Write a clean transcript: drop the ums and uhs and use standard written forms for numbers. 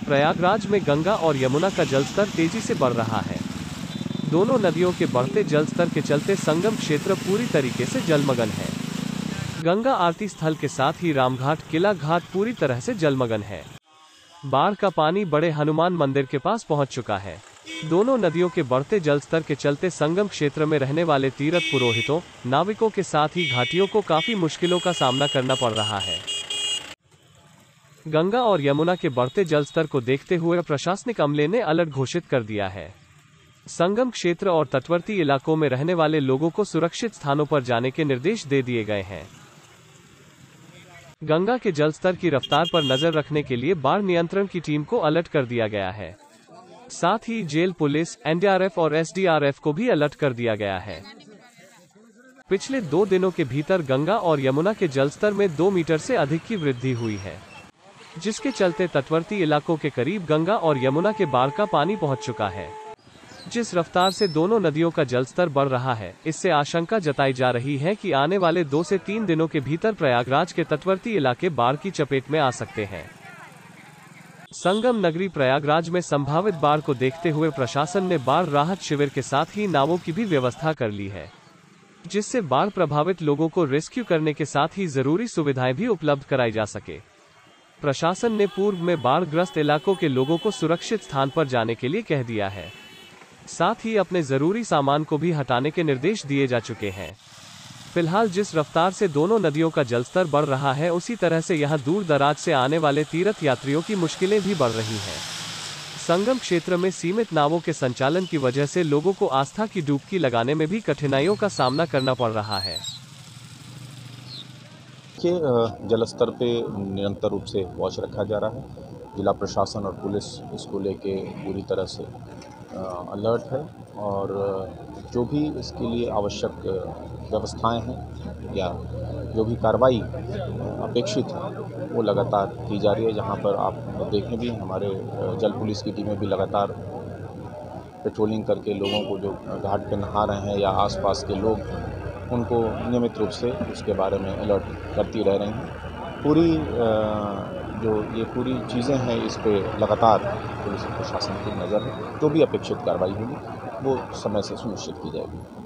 प्रयागराज में गंगा और यमुना का जलस्तर तेजी से बढ़ रहा है। दोनों नदियों के बढ़ते जलस्तर के चलते संगम क्षेत्र पूरी तरीके से जलमग्न है। गंगा आरती स्थल के साथ ही रामघाट किला घाट पूरी तरह से जलमग्न है। बाढ़ का पानी बड़े हनुमान मंदिर के पास पहुंच चुका है। दोनों नदियों के बढ़ते जलस्तर के चलते संगम क्षेत्र में रहने वाले तीर्थ पुरोहितों, नाविकों के साथ ही घाटियों को काफी मुश्किलों का सामना करना पड़ रहा है। गंगा और यमुना के बढ़ते जलस्तर को देखते हुए प्रशासनिक अमले ने अलर्ट घोषित कर दिया है। संगम क्षेत्र और तटवर्ती इलाकों में रहने वाले लोगों को सुरक्षित स्थानों पर जाने के निर्देश दे दिए गए हैं। गंगा के जलस्तर की रफ्तार पर नजर रखने के लिए बाढ़ नियंत्रण की टीम को अलर्ट कर दिया गया है। साथ ही जेल पुलिस, एनडीआरएफ और एसडीआरएफ को भी अलर्ट कर दिया गया है। पिछले 2 दिनों के भीतर गंगा और यमुना के जलस्तर में 2 मीटर से अधिक की वृद्धि हुई है, जिसके चलते तटवर्ती इलाकों के करीब गंगा और यमुना के बाढ़ का पानी पहुंच चुका है। जिस रफ्तार से दोनों नदियों का जलस्तर बढ़ रहा है, इससे आशंका जताई जा रही है कि आने वाले 2 से 3 दिनों के भीतर प्रयागराज के तटवर्ती इलाके बाढ़ की चपेट में आ सकते हैं। संगम नगरी प्रयागराज में संभावित बाढ़ को देखते हुए प्रशासन ने बाढ़ राहत शिविर के साथ ही नावों की भी व्यवस्था कर ली है, जिससे बाढ़ प्रभावित लोगों को रेस्क्यू करने के साथ ही जरूरी सुविधाएं भी उपलब्ध कराई जा सके। प्रशासन ने पूर्व में बाढ़ ग्रस्त इलाकों के लोगों को सुरक्षित स्थान पर जाने के लिए कह दिया है। साथ ही अपने जरूरी सामान को भी हटाने के निर्देश दिए जा चुके हैं। फिलहाल जिस रफ्तार से दोनों नदियों का जलस्तर बढ़ रहा है, उसी तरह से यहां दूर दराज से आने वाले तीर्थ यात्रियों की मुश्किलें भी बढ़ रही हैं। संगम क्षेत्र में सीमित नावों के संचालन की वजह से लोगों को आस्था की डुबकी लगाने में भी कठिनाइयों का सामना करना पड़ रहा है। जलस्तर पे निरंतर रूप से वॉच रखा जा रहा है। जिला प्रशासन और पुलिस इसको लेके पूरी तरह से अलर्ट है और जो भी इसके लिए आवश्यक व्यवस्थाएं हैं या जो भी कार्रवाई अपेक्षित है वो लगातार की जा रही है। जहां पर आप देखें भी हमारे जल पुलिस की टीमें भी लगातार पेट्रोलिंग करके लोगों को जो घाट पे नहा रहे हैं या आसपास के लोग, उनको नियमित रूप से उसके बारे में अलर्ट करती रह रही हैं। पूरी चीज़ें हैं, इस पे लगातार पुलिस प्रशासन की नज़र है। जो भी अपेक्षित कार्रवाई होगी वो समय से सुनिश्चित की जाएगी।